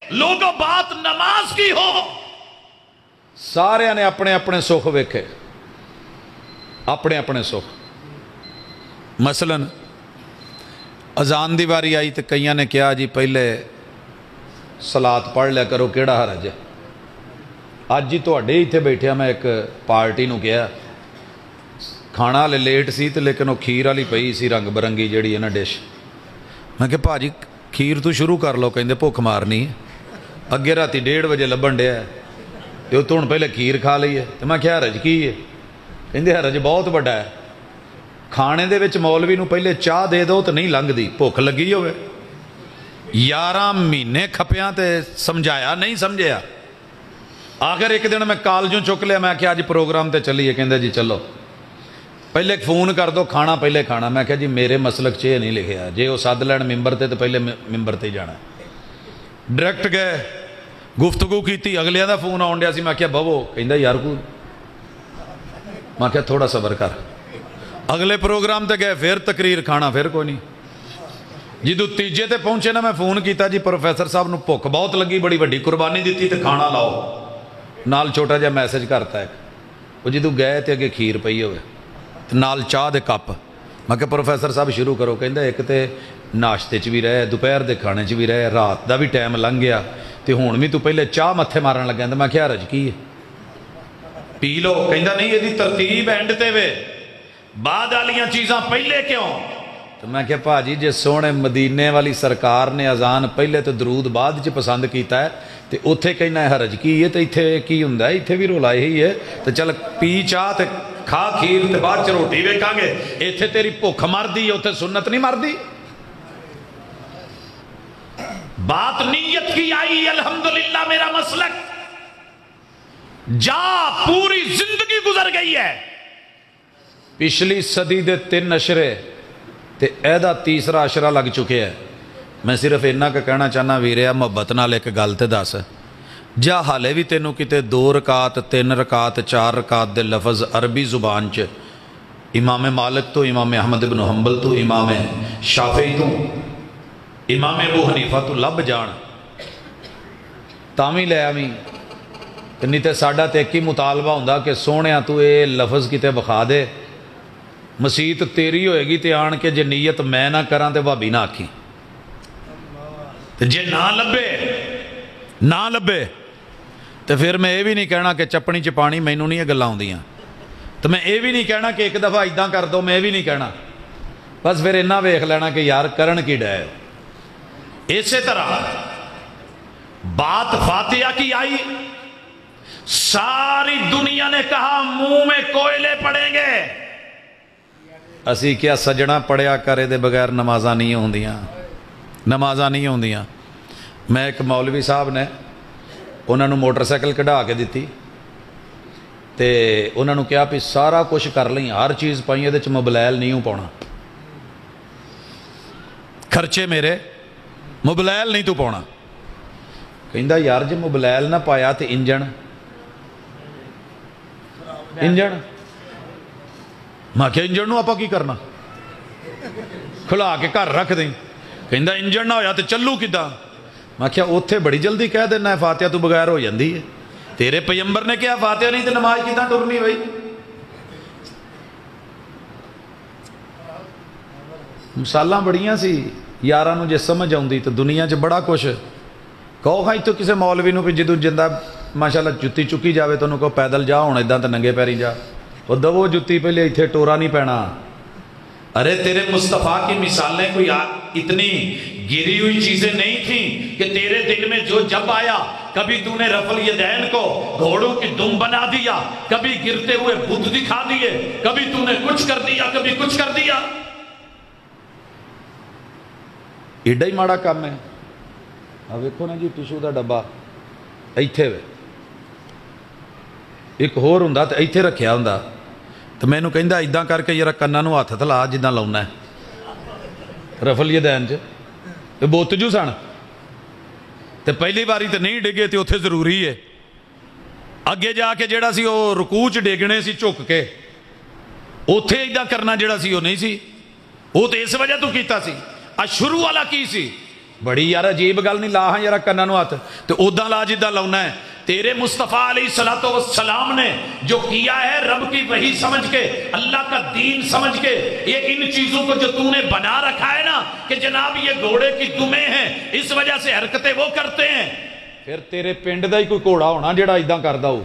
لوگوں بات نماز کی ہو، سارے نے اپنے اپنے سکھ ویکھے، اپنے اپنے سکھ۔ مثلا اذان دی واری آئی تو کئیاں نے کہا جی پہلے صلات پڑھ لیا کرو، کیڑا حرج ہے۔ اج جی تواڈے ایتھے بیٹھیا میں ایک پارٹی نو کہا، کھانا لے لیٹ سی تے لیکن وہ کھیر والی پئی سی رنگ برنگی جیڑی ہے نا ڈش۔ میں کہ بھاجی کھیر تو شروع کر لو، کہندے بھوک مارنی ہے، اگے راتی 1:30 بجے لبن ڈیا ہے تے تو ہن پہلے کھیر کھا لئی ہے۔ تے میں کہ حرج کی ہے؟ کہندے حرج بہت بڑا ہے، کھانے دے وچ مولوی نو پہلے چاہ دے دو تو نہیں لنگدی، بھوک لگی ہوئے 11 مہینے کھپیاں تے سمجھایا نہیں سمجھیا۔ آخر ایک دن میں کالجوں چک لیا، میں کہا جی پروگرام تے چلیے، کہندے جی چلو پہلے فون کر دو، کھانا پہلے کھانا۔ میں کہا جی میرے مسلک چ نہیں لکھیا، جے وہ سد لین ممبر تے تو پہلے ممبر تے جانا۔ ڈائریکٹ گئے، گفتگو کیتی، اگلیاں دا فون آن ڈیا سی، میں کہا بہو، کہندا یار کو، میں کہا تھوڑا صبر کر۔ اگلے پروگرام تے گئے، پھر تقریر، کھانا پھر کوئی نہیں۔ جدو تیجے تے پہنچے نا، میں فون کیتا جی پروفیسر صاحب نو بھوک بہت لگی، بڑی وڈی قربانی دیتی تے کھانا لاؤ، نال چھوٹا جہا میسج کرتا ہے۔ وہ جدو گئے تے اگے کھیر پئی ہوئے نال چاہ دے کپ۔ میں کہ پروفیسر صاحب شروع کرو، کہندا ایک تے ناشتے چ بھی رہے، دوپہر دے کھانے چ بھی رہے، رات دا بھی ٹائم لنگ گیا تے ہن بھی تو پہلے چاہ متھے مارن لگا۔ تے میں کہا حرج کی ہے؟ پی لو۔ کہندا نہیں، یہ ترتیب اینڈ تے وے، بعد والیاں چیزاں پہلے کیوں؟ تو میں کہا بھاجی جے سونے مدینے والی سرکار نے اذان پہلے تو درود بعد چ پسند کیتا ہے تے اوتھے کہنا ہے حرج کی ہے، تے ایتھے کی ہوندا ہے؟ ایتھے بھی رولا ہی ہے، تے چل پی چاہ تے کھا کھیر تے بعد چ روٹی ویکھاں گے۔ ایتھے تیری بھوک مردی ہے، اوتھے سنت نہیں مردی۔ بات نیت کی آئی، الحمدللہ میرا مسلک جا پوری زندگی گزر گئی ہے۔ پچھلی صدی دے 3 اشرے تے ایدہ تیسرا اشرہ لگ چکے ہیں۔ میں صرف انہا کا کہنا چاہنا ویریا محبت نال ایک گل تے دس، جا حالے بھی تینوں کتے 2 رکعت 3 رکعت 4 رکعت دے لفظ عربی زبان چ امام مالک تو امام احمد بن حنبل تو امام شافعی تو امام ابو حنیفہ تو لب جان، تامی لے آمی نہیں تے ساڈا تے ایک ہی مطالبہ ہوندا کہ سونیا تو اے لفظ کتے بخا دے، مسیت تیری ہوئے گی تے آن کے جے نیت میں نہ کران تے بھابی نہ آکھی، تے جے نہ لبے تے پھر میں یہ بھی نہیں کہنا کہ چپنی چ پانی مینوں نہیں گلاں ہوندیاں، تو میں یہ بھی نہیں کہنا کہ ایک دفعہ اداں کر دو، میں یہ بھی نہیں کہنا، بس پھر اتنا ویکھ لینا کہ یار کرن کی ڈے۔ اسی طرح بات فاتحہ کی آئی، ساری دنیا نے کہا منہ میں کوئلے پڑیں گے، اسی کیا سجنا پڑھیا کرے دے بغیر نمازاں نہیں ہوندیاں۔ میں ایک مولوی صاحب نے انہوں نے موٹر سائیکل کڑھا کے دیتی تے انہوں نے کہا بھی سارا کچھ کر لیں، ہر چیز پائی، یہ موبائل نہیں پاؤنا، خرچے میرے، موبائل نہیں تو پاؤنا۔ کہندا یار جی موبائل نہ پایا تو انجن میں کیا انجن نو آپا کی کرنا، کھلا کے گھر رکھ دیں۔ کہندا انجن نہ ہویا تو چلو کداں؟ میں کیا اوتھے بڑی جلدی کہہ دینا ہے فاتحہ تو بغیر ہو جاندی ہے، تیرے پیغمبر نے کیا فاتحہ نہیں تو نماز کداں ٹرنی بھائی؟ مثالاں بڑیاں سی، یاراں نو جے سمجھ آؤندی تو دنیا چ بڑا کچھ کہو۔ ہاں تو کسے مولوی نو بھی جدو جندہ ماشاءاللہ جتی چکی جاوے تو انہوں کو پیدل جا، ہوں اداں تو ننگے پیری جا، وہ دو جتی پہلے ایتھے ٹورا نہیں پینا۔ ارے تیرے مصطفیٰ کی مثالیں کوئی اتنی گری ہوئی چیزیں نہیں تھیں کہ تیرے دل میں جو جب آیا، کبھی تو نے رفع الیدین کو گھوڑوں کی دم بنا دیا، کبھی گرتے ہوئے بت دکھا دیے، کبھی تو نے کچھ کر دیا، کبھی کچھ کر دیا۔ ایڈا ہی ماڑا کام ہے۔ اب دیکھو نا جی ٹشو دا ڈبا ایتھے وے، ایک ہور ہوندا تے ایتھے رکھیا ہوندا، تو میں نو کہندا اداں کر کے یارا کناں نو ہاتھ تلا جداں لاؤنا ہے رفع الیدین چ، تے بت جو سن تے پہلی باری تے نہیں ڈگے تے اوتھے ضروری ہے، اگے جا کے جیڑا سی وہ رکوع چ ڈگنے سی جھک کے، اوتھے اداں کرنا جیڑا سی وہ نہیں سی، وہ تے اس وجہ تو کیتا سی۔ شروع والا کی سی بڑی یار عجیب گل نہیں، لا ہاں یار کناں نوں ہاتھ تے اودا لا جداں لاؤنا ہے۔ تیرے مصطفیٰ علیہ السلام نے جو کیا ہے رب کی وحی سمجھ کے، اللہ کا دین سمجھ کے، یہ ان چیزوں کو جو تو نے بنا رکھا ہے نا کہ جناب یہ گھوڑے کی دمیں ہیں، اس وجہ سے حرکتیں وہ کرتے ہیں، پھر تیرے پنڈ دا ہی کوئی گھوڑا ہونا جڑا اداں کردا ہو۔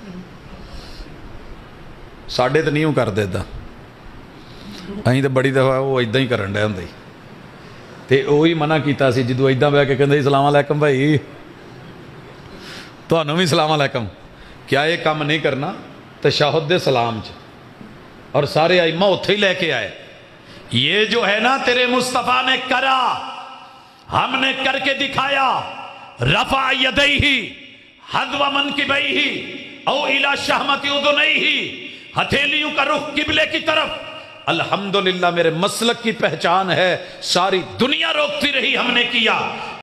ساڈے تے نہیں ہوں کر دیتا، اہیں تے بڑی دفعہ وہ اداں ہی کرن ڈے ہوندے تے وہی منع کیتا سی جدوں اداں بیٹھ کے کہندے السلام علیکم بھائی، تانوں بھی السلام علیکم، کیا یہ کام نہیں کرنا تشہد دے سلام چ، اور سارے ائمہ اتھے ہی لے کے آئے۔ یہ جو ہے نا تیرے مصطفیٰ نے کرا، ہم نے کر کے دکھایا، رفع یدیہ حذو منکبیہ او الی شہمۃ اذنیہ، ہتھیلیوں کا رخ قبلے کی طرف۔ الحمدللہ میرے مسلک کی پہچان ہے، ساری دنیا روکتی رہی، ہم نے کیا۔